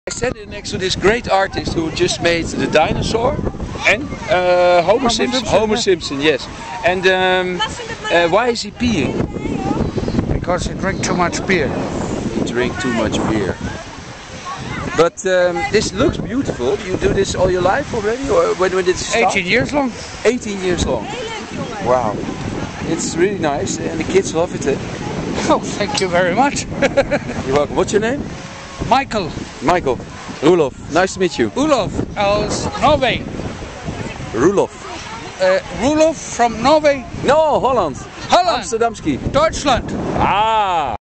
I sat next to this great artist who just made the dinosaur and Homer Simpson. Homer Simpson, yes. And why is he peeing? Because he drank too much beer. He drank too much beer. But this looks beautiful. You do this all your life already, or when did it start? 18 years long. 18 years long. Wow. It's really nice, and the kids love it. Oh, thank you very much. You're welcome. What's your name? Michael. Michael. Roelof. Nice to meet you. Roelof aus Norway. Roelof. Roelof from Norway. No, Holland. Holland. Amsterdamski. Deutschland. Ah.